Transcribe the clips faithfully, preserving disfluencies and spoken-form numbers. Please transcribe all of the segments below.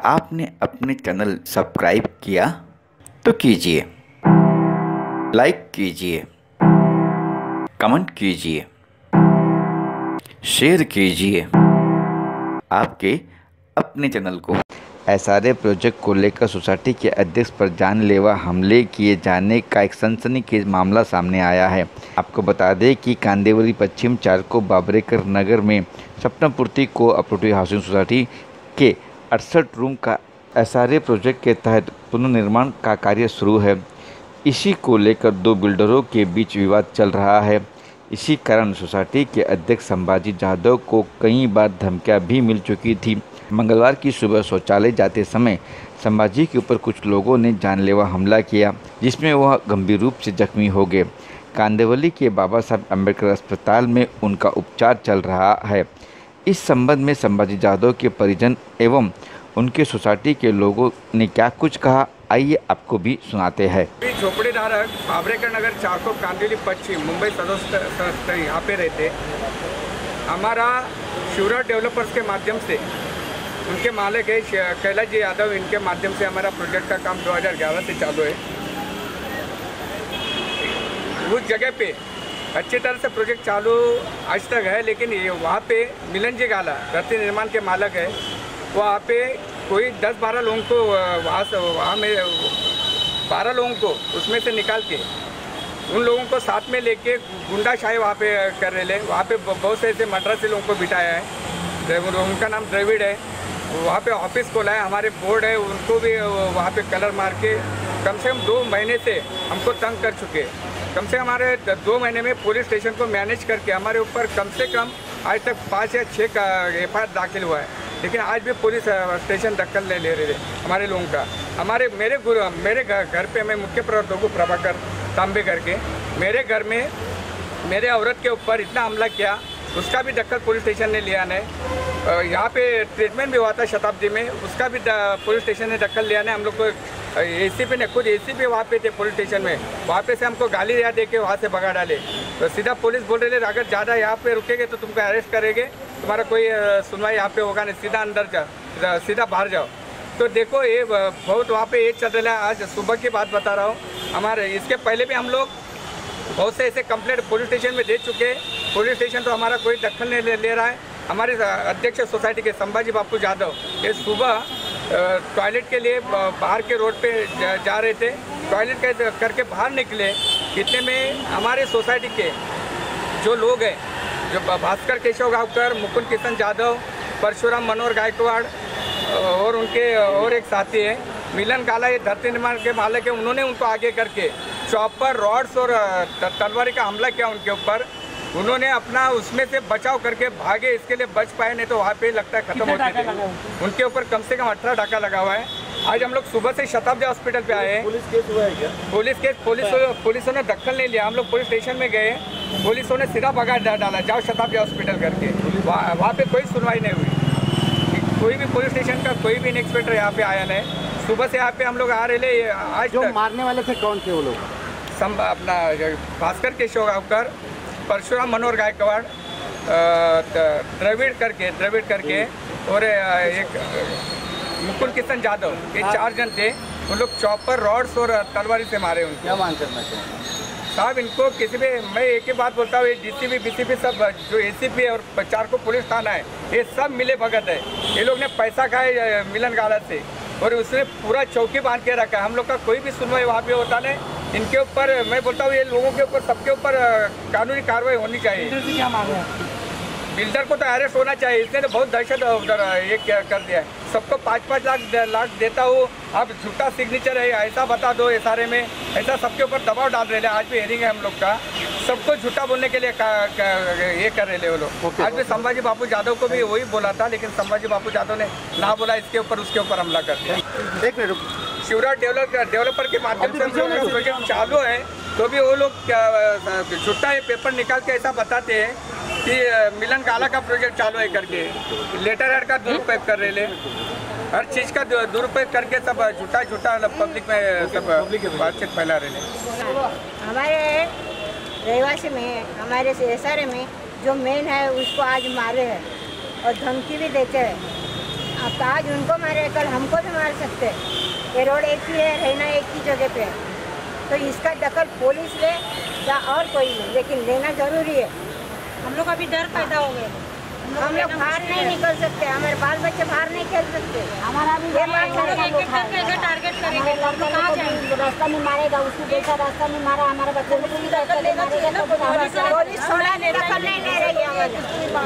आपने अपने channel subscribe किया तो कीजिए, लाइक कीजिए, कमेंट कीजिए, शेयर कीजिए आपके अपने चैनल को। एसआरए प्रोजेक्ट को लेकर सोसाइटी के अध्यक्ष पर जानलेवा हमले किए जाने का एक सनसनीखेज मामला सामने आया है। आपको बता दें कि कांदिवली पश्चिम चारको बाबरेकर नगर में सपनापूर्ति को ऑपरेटिव हाउसिंग सोसाइटी के अड़सठ रूम का एसआरए प्रोजेक्ट के तहत पुनर्निर्माण का कार्य शुरू है। इसी को लेकर दो बिल्डरों के बीच विवाद चल रहा है। इसी कारण सोसाइटी के अध्यक्ष संभाजी जाधव को कई बार धमकियां भी मिल चुकी थी। मंगलवार की सुबह शौचालय जाते समय संभाजी के ऊपर कुछ लोगों ने जानलेवा हमला किया, जिसमें वह गंभीर रूप से जख्मी हो गए। कांदिवली के बाबा साहब अम्बेडकर अस्पताल में उनका उपचार चल रहा है। इस संबंध में संभाजी जाधव के परिजन एवं उनके सोसाइटी के लोगों ने क्या कुछ कहा, आइए आपको भी सुनाते हैं। झोपड़ी धारक बाबरेकर नगर चारको कांदिवली पश्चिम मुंबई सदस्य यहाँ पे रहते। हमारा शिवराज डेवलपर्स के माध्यम से उनके मालिक है कैलाश जी यादव, इनके माध्यम से हमारा प्रोजेक्ट का काम दो हज़ार ग्यारह से चालू है। उस जगह पे अच्छी तरह से प्रोजेक्ट चालू आज तक है, लेकिन ये वहाँ पे मिलन जी गाला धरती निर्माण के मालिक है, वहाँ पे कोई दस बारह लोगों को वहाँ से वहाँ में बारह लोगों को उसमें से निकाल के उन लोगों को साथ में लेके गुंडाशाही वहाँ पे कर रहे हैं। वहाँ पे बहुत से ऐसे मद्रासी लोगों को बिठाया है, उनका नाम द्रविड़ है। वहाँ पे ऑफिस खोला है, हमारे बोर्ड है, उनको भी वहाँ पे कलर मार के कम से कम दो महीने से हमको तंग कर चुके। कम से कम हमारे दो महीने में पुलिस स्टेशन को मैनेज करके हमारे ऊपर कम से कम आज तक पाँच या छः का एफ आई आर दाखिल हुआ है, लेकिन आज भी पुलिस स्टेशन दखल ले ले रहे थे हमारे लोगों का। हमारे मेरे गुरु मेरे घर पे मैं मुख्य प्रवर्तक हूँ प्रभाकर तांबे करके, मेरे घर में मेरे औरत के ऊपर इतना हमला किया, उसका भी दखल पुलिस स्टेशन ने लिया नहीं। यहाँ पे ट्रीटमेंट भी हुआ था शताब्दी में, उसका भी पुलिस स्टेशन ने दखल लिया नहीं। हम लोग को एसीपी ने खुद एसीपी वहाँ पे थे पुलिस स्टेशन में, वहाँ पे से हमको गाली दिया दे के वहाँ से भगा डाले। तो सीधा पुलिस बोल रहे थे अगर ज़्यादा यहाँ पे रुकेंगे तो तुमको अरेस्ट करेंगे, तुम्हारा कोई सुनवाई यहाँ पे होगा नहीं, सीधा अंदर जाओ, सीधा बाहर जाओ। तो देखो ये बहुत वहाँ पे ये चल रहा है। आज सुबह की बात बता रहा हूँ, हमारे इसके पहले भी हम लोग बहुत से ऐसे कंप्लेंट पुलिस स्टेशन में दे चुके। पुलिस स्टेशन तो हमारा कोई दखल नहीं ले, ले रहा है। हमारे अध्यक्ष सोसाइटी के संभाजी बापू जाधव ये सुबह टॉयलेट के लिए बाहर के रोड पे जा, जा रहे थे। टॉयलेट करके बाहर निकले, इतने में हमारे सोसाइटी के जो लोग हैं, जो भास्कर केशव गांवकर, मुकुंद किशन जाधव, परशुराम मनोहर गायकवाड़ और उनके और एक साथी हैं मिलन गाला, ये धरती निर्माण के मालिक है, उन्होंने उनको आगे करके चॉपर, रॉड्स और तलवारी का हमला किया उनके ऊपर। उन्होंने अपना उसमें से बचाव करके भागे, इसके लिए बच पाए, नहीं तो वहाँ पे लगता है खत्म होते थे। उनके ऊपर कम से कम अठारह डाका लगा हुआ है। आज हम लोग सुबह से शताब्दी हॉस्पिटल पे आए हैं। पुलिस केस हुआ है क्या? पुलिस केस पुलिस पुलिसों ने दखल नहीं लिया। हम लोग पुलिस स्टेशन में गए, पुलिसों ने सीधा भगा डाला, जाओ शताब्दी हॉस्पिटल करके। वहाँ पे कोई सुनवाई नहीं हुई, कोई भी पुलिस स्टेशन का कोई भी इंस्पेक्टर यहाँ पे आया नहीं। सुबह से यहाँ पे हम लोग आ रहे थे। आज जो मारने वाले थे कौन थे वो लोग? सम अपना भास्कर केशव गांवकर, परशुराम मनोहर गायकवाड़, द्रविड़ करके द्रविड़ करके और एक मुकुंद किशन जाधव, ये चार जन थे। उन लोग चॉपर, रॉड्स और तलवारी से मारे उनको। क्या मांग करना चाहिए साहब? इनको किसी भी, मैं एक ही बात बोलता हूँ, ये डीसीपी बीसीपी सब जो एसीपी और चारको पुलिस थाना है, ये सब मिले भगत है। ये लोग ने पैसा खाए मिलन गाला से और उसने पूरा चौकी बांध के रखा है। हम लोग का कोई भी सुनवाई वहाँ पे होता नहीं। इनके ऊपर मैं बोलता हूँ, ये लोगों के ऊपर सबके ऊपर कानूनी कार्रवाई होनी चाहिए। बिल्डर से क्या मांग रहे हैं? बिल्डर को तो अरेस्ट होना चाहिए, इसने तो बहुत दहशत ये कर दिया है। सबको पाँच पाँच लाख लाख देता हूँ, आप झूठा सिग्नेचर है ऐसा बता दो, ये सारे में ऐसा सबके ऊपर दबाव डाल रहे हैं। आज भी हेयरिंग है हम लोग का, सबको झूठा बोलने के लिए का, का, ये कर रहे हैं वो लोग। आज भी संभाजी बापू जाधव को भी वही बोला था, लेकिन संभाजी बापू जाधव ने ना बोला, इसके ऊपर उसके ऊपर हमला कर दिया। एक मिनट, शिवराज डेवलपर डेवलपर के माध्यम से हम लोग प्रोजेक्ट चालू है, तो भी वो लोग झूठा पेपर निकाल के ऐसा बताते हैं कि मिलन गाला का प्रोजेक्ट चालू है करके, लेटर हेड का दुरुपयोग कर रहे हैं, हर चीज़ का दुरुपयोग करके सब झूठा झूठा पब्लिक में सब बातचीत फैला रहे हैं। हमारे रहवासी में, हमारे एसआरए में जो मेन है उसको आज मारे हैं और धमकी भी देते हैं। अब आज उनको मारे कल हमको भी मार सकते हैं। ये रोड एक ही है, रहना एक ही जगह पे है, तो इसका दखल पुलिस ले या और कोई नहीं, लेकिन लेना जरूरी है। हम लोग अभी डर पैदा हो गए, हम लोग बाहर नहीं निकल सकते, हमारे बाल बच्चे बाहर नहीं खेल सकते। हमारा भी कैसे टारगेट करेंगे, कहाँ जाएंगे? रास्ता में मारेगा, उसको जैसा रास्ता में मारा हमारे बच्चे को भी रास्ता में मारेगा, तो पुलिस थोड़ा दखल नहीं ले रही है हमारे।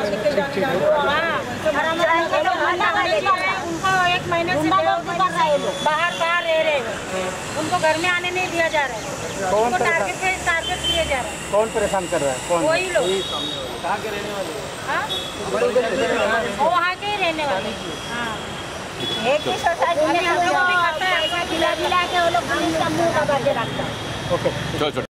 उनको एक महीने से बाहर बाहर रह रहे हैं, उनको घर में आने नहीं दिया जा रहा है, उनको टारगेट पे टारगेट किए जा रहा है। कौन परेशान कर रहा है? कौन? वही लोग। कहाँ के रहने वाले? हाँ, वो वहाँ के ही रहने वाले। हाँ, एक ही सोसाइटी में हम लोग भी खाता है, पैसा खिला खिला के वो लोग पुलिस का मुंह का बजे रखता है। ओके।